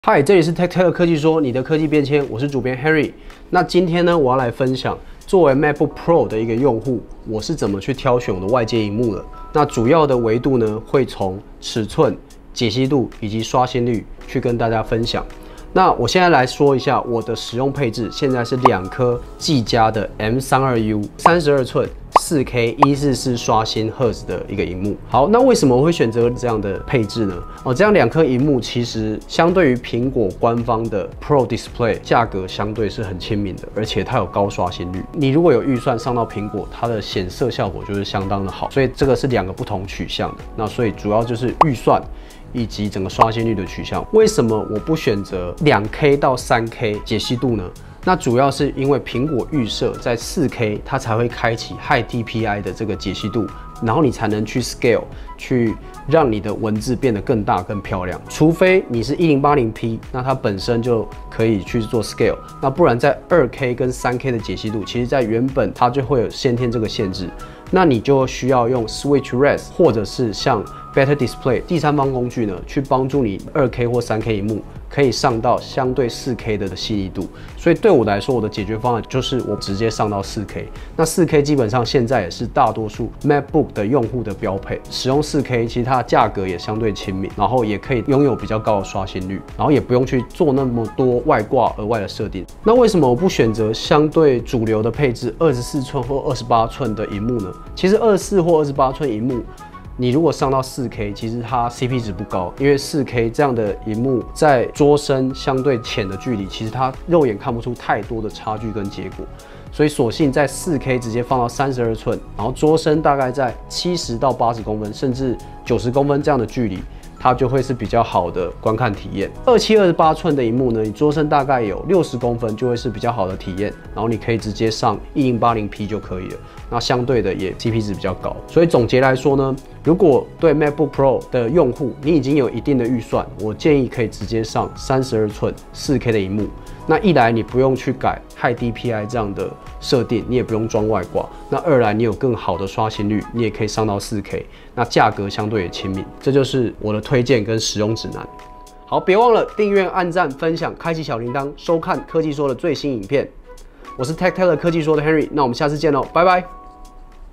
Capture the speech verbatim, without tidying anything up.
嗨，这里是 TechTailor 科技说，你的科技变迁，我是主编 Henry。那今天呢，我要来分享作为 MacBook Pro 的一个用户，我是怎么去挑选我的外接萤幕的。那主要的维度呢，会从尺寸、解析度以及刷新率去跟大家分享。那我现在来说一下我的使用配置，现在是两颗技嘉的 M 三二 U 三十二寸。 四 K 一四四刷新赫兹的一个萤幕。好，那为什么我会选择这样的配置呢？哦，这样两颗萤幕其实相对于苹果官方的 Pro Display 价格相对是很亲民的，而且它有高刷新率。你如果有预算上到苹果，它的显色效果就是相当的好。所以这个是两个不同取向的。那所以主要就是预算以及整个刷新率的取向。为什么我不选择两 K 到三 K 解析度呢？ 那主要是因为苹果预设在 四 K 它才会开启 High D P I 的这个解析度，然后你才能去 scale 去让你的文字变得更大更漂亮。除非你是 一零八零 P， 那它本身就可以去做 scale， 那不然在 二 K 跟 三 K 的解析度，其实在原本它就会有先天这个限制，那你就需要用 Switch Res 或者是像 Better Display 第三方工具呢，去帮助你 二 K 或 三 K 萤幕可以上到相对 四 K 的细腻度。所以对我来说，我的解决方案就是我直接上到 四 K。那 四 K 基本上现在也是大多数 MacBook 的用户的标配。使用 四 K， 其实它的价格也相对亲民，然后也可以拥有比较高的刷新率，然后也不用去做那么多外挂额外的设定。那为什么我不选择相对主流的配置二十四寸或二十八寸的萤幕呢？其实二十四或二十八寸萤幕， 你如果上到 四 K， 其实它 C P 值不高，因为 四 K 这样的萤幕在桌身相对浅的距离，其实它肉眼看不出太多的差距跟结果，所以索性在 四 K 直接放到三十二寸，然后桌身大概在七十到八十公分，甚至九十公分这样的距离， 它就会是比较好的观看体验。二七二十八寸的萤幕呢，你桌身大概有六十公分，就会是比较好的体验。然后你可以直接上 一零八零 P 就可以了。那相对的也 C P 值比较高。所以总结来说呢，如果对 MacBook Pro 的用户你已经有一定的预算，我建议可以直接上三十二寸 四 K 的萤幕。那一来你不用去改 High D P I 这样的设定，你也不用装外挂。那二来你有更好的刷新率，你也可以上到 四 K。那价格相对也亲民。这就是我的推荐跟使用指南。好，别忘了订阅、按赞、分享、开启小铃铛，收看科技说的最新影片。我是 TechTailor 科技说的 Henry， 那我们下次见喽，拜拜。